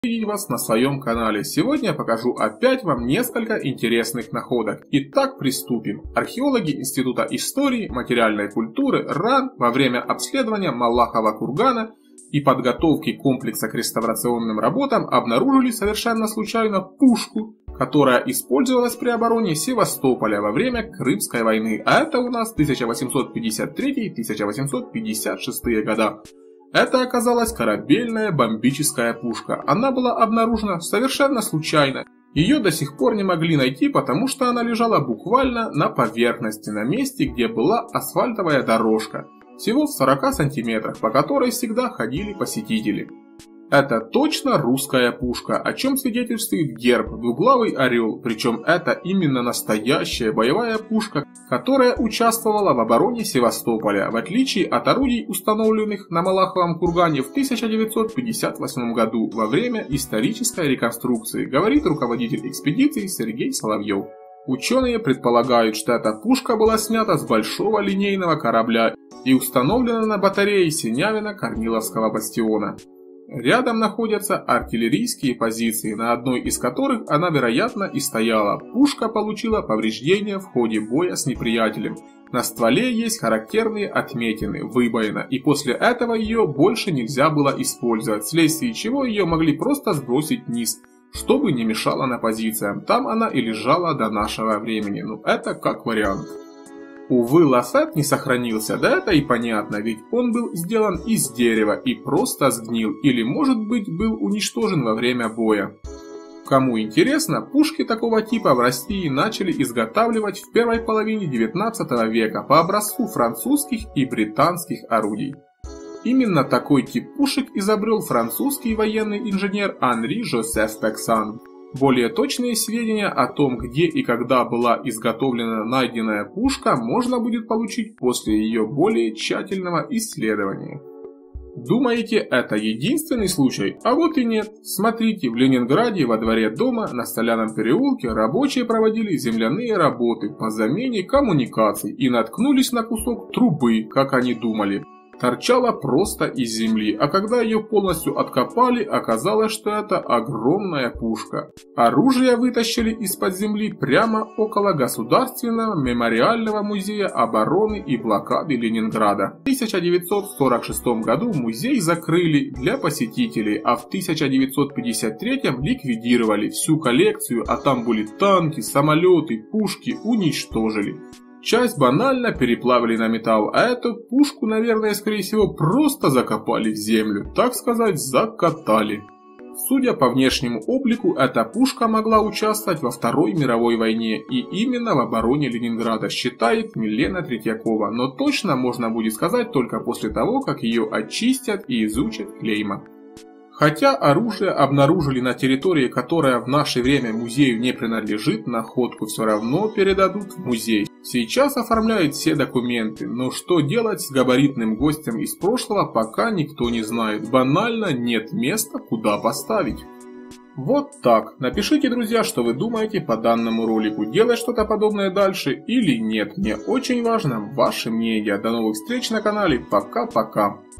Видеть вас на своем канале. Сегодня я покажу опять вам несколько интересных находок. Итак, приступим. Археологи Института истории, материальной культуры РАН во время обследования Малахова кургана и подготовки комплекса к реставрационным работам обнаружили совершенно случайно пушку, которая использовалась при обороне Севастополя во время Крымской войны. А это у нас 1853-1856 года. Это оказалась корабельная бомбическая пушка. Она была обнаружена совершенно случайно. Ее до сих пор не могли найти, потому что она лежала буквально на поверхности, на месте, где была асфальтовая дорожка. Всего в 40 сантиметрах, по которой всегда ходили посетители. Это точно русская пушка, о чем свидетельствует герб, двуглавый орел, причем это именно настоящая боевая пушка, которая участвовала в обороне Севастополя, в отличие от орудий, установленных на Малаховом кургане в 1958 году во время исторической реконструкции, говорит руководитель экспедиции Сергей Соловьев. Ученые предполагают, что эта пушка была снята с большого линейного корабля и установлена на батарее Синявино-Корниловского бастиона. Рядом находятся артиллерийские позиции, на одной из которых она, вероятно, и стояла. Пушка получила повреждения в ходе боя с неприятелем. На стволе есть характерные отметины, выбоина, и после этого ее больше нельзя было использовать, вследствие чего ее могли просто сбросить вниз, чтобы не мешало на позициям. Там она и лежала до нашего времени, это как вариант. Увы, лафет не сохранился, да это и понятно, ведь он был сделан из дерева и просто сгнил, или может быть был уничтожен во время боя. Кому интересно, пушки такого типа в России начали изготавливать в первой половине 19 века по образцу французских и британских орудий. Именно такой тип пушек изобрел французский военный инженер Анри Жозеф Пексан. Более точные сведения о том, где и когда была изготовлена найденная пушка, можно будет получить после ее более тщательного исследования. Думаете, это единственный случай? А вот и нет. Смотрите, в Ленинграде во дворе дома на Столяном переулке рабочие проводили земляные работы по замене коммуникаций и наткнулись на кусок трубы, как они думали. Торчала просто из земли, а когда ее полностью откопали, оказалось, что это огромная пушка. Оружие вытащили из-под земли прямо около Государственного мемориального музея обороны и блокады Ленинграда. В 1946 году музей закрыли для посетителей, а в 1953 ликвидировали всю коллекцию, а там были танки, самолеты, пушки, уничтожили. Часть банально переплавили на металл, а эту пушку, наверное, скорее всего, просто закопали в землю, так сказать, закатали. Судя по внешнему облику, эта пушка могла участвовать во Второй мировой войне и именно в обороне Ленинграда, считает Милена Третьякова, но точно можно будет сказать только после того, как ее очистят и изучат клейма. Хотя оружие обнаружили на территории, которая в наше время музею не принадлежит, находку все равно передадут в музей. Сейчас оформляют все документы, но что делать с габаритным гостем из прошлого, пока никто не знает. Банально нет места, куда поставить. Вот так. Напишите, друзья, что вы думаете по данному ролику. Делать что-то подобное дальше или нет. Мне очень важно ваше мнение. До новых встреч на канале. Пока-пока.